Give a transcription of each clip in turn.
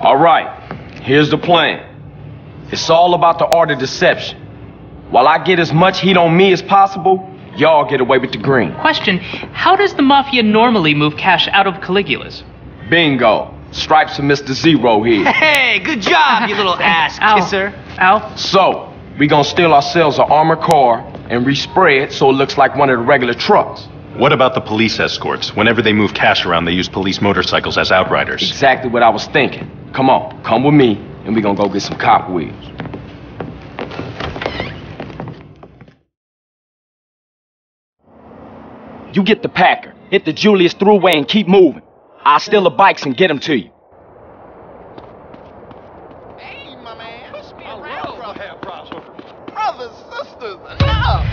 All right, here's the plan. It's all about the art of deception. While I get as much heat on me as possible, y'all get away with the green. Question, how does the Mafia normally move cash out of Caligula's? Bingo. Stripes for Mr. Zero here. Hey, good job, you little ass kisser. Al? So, we gonna steal ourselves an armored car and respray it so it looks like one of the regular trucks. What about the police escorts? Whenever they move cash around, they use police motorcycles as outriders. Exactly what I was thinking. Come on, come with me, and we gonna go get some cop wheels. You get the Packer, hit the Julius Thruway and keep moving. I'll steal the bikes and get them to you. Hey, my man. Push me around, brothers, sisters, enough.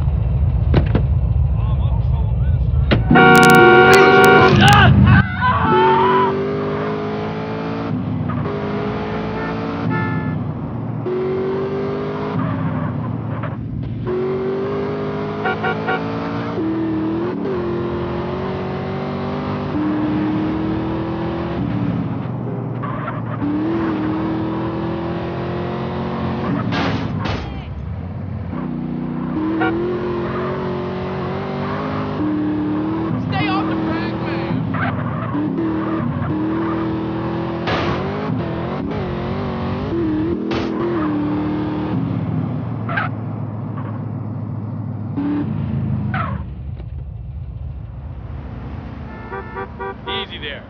Easy there.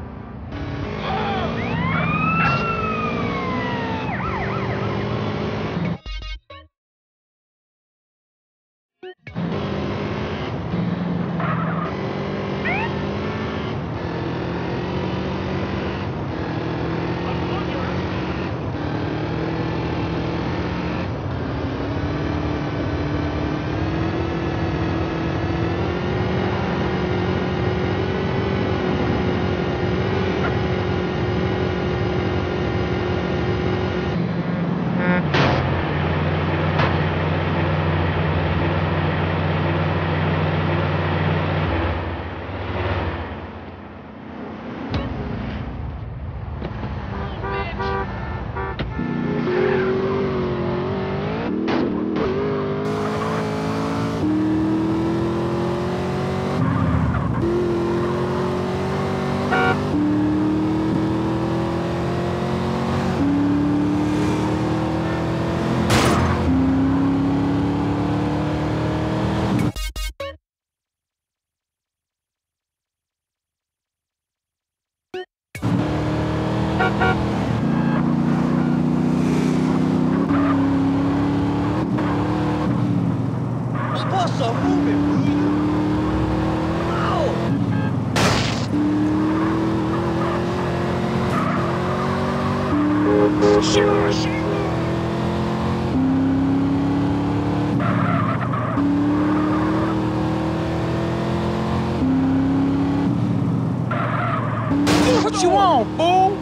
What you want, fool?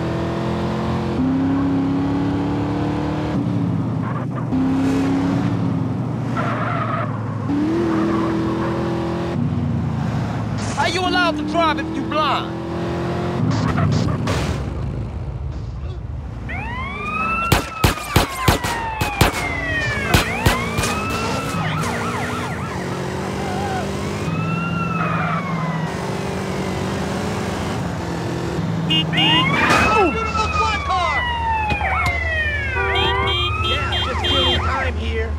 How you allowed to drive if you blind? Yeah, just killing time here.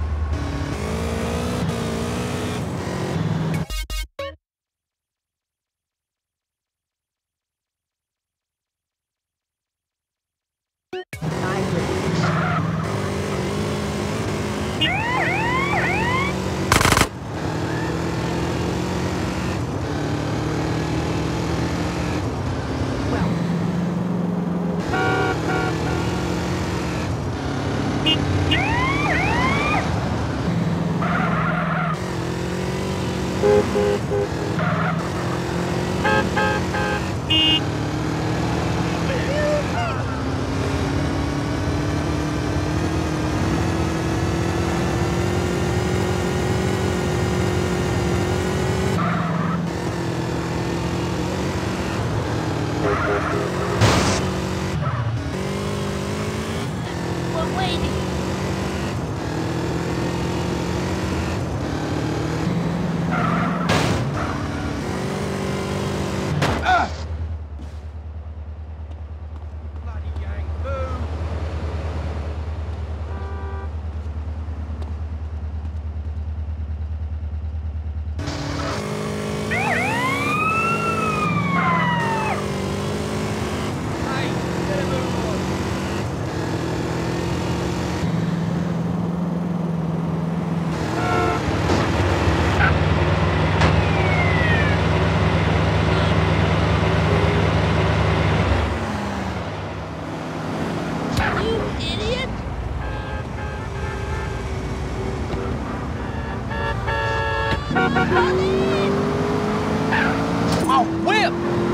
My whip!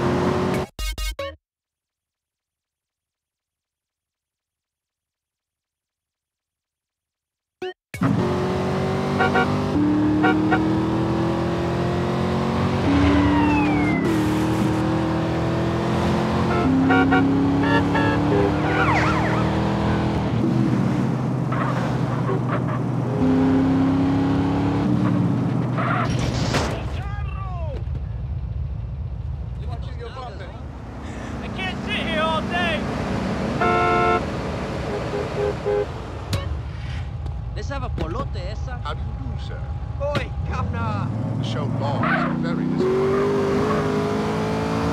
I can't sit here all day. Let's have a polote esa. How do you do, sir? Oi, governor! The show law is very disappointing.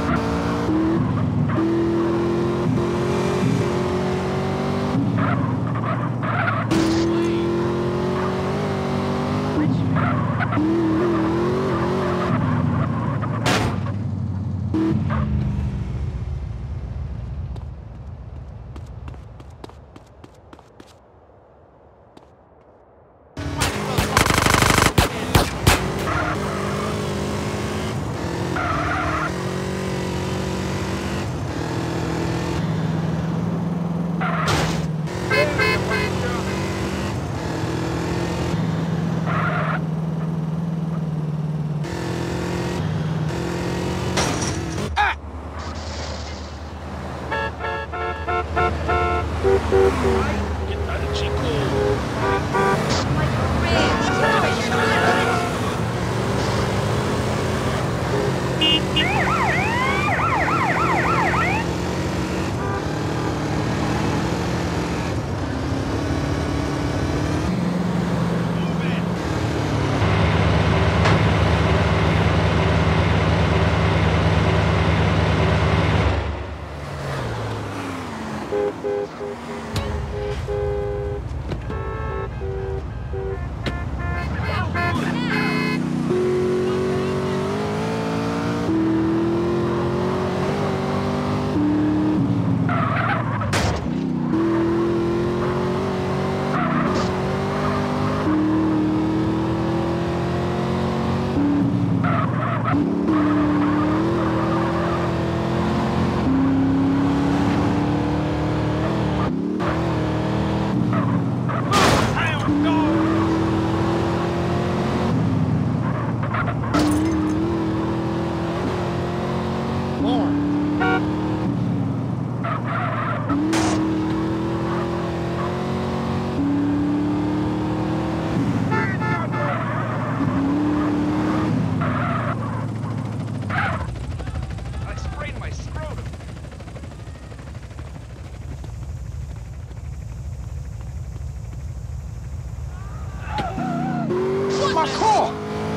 My car!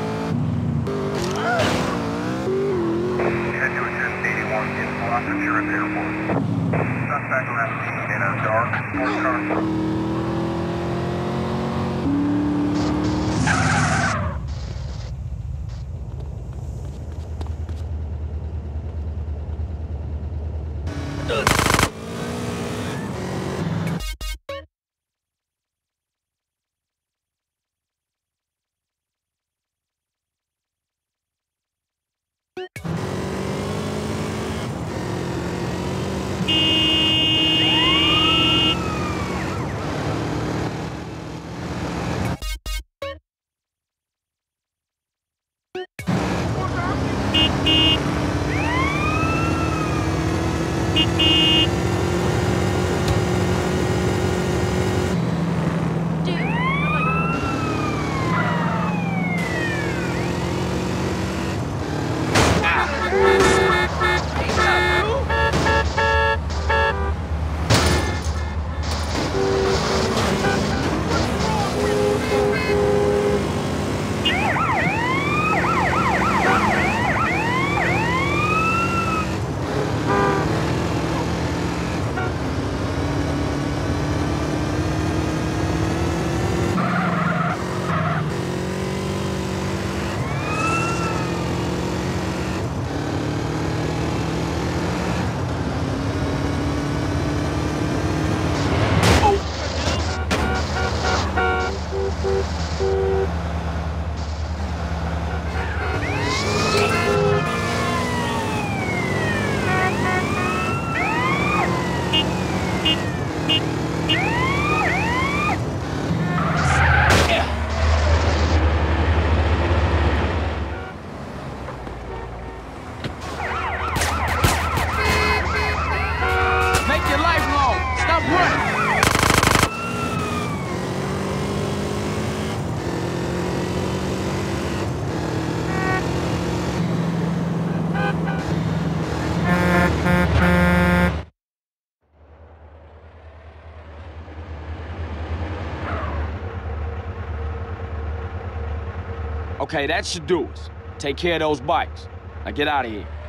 Head to attend 81 in Los Angeles Airport. Suspect last seen in a dark sports car. Okay, that should do us. Take care of those bikes. Now get out of here.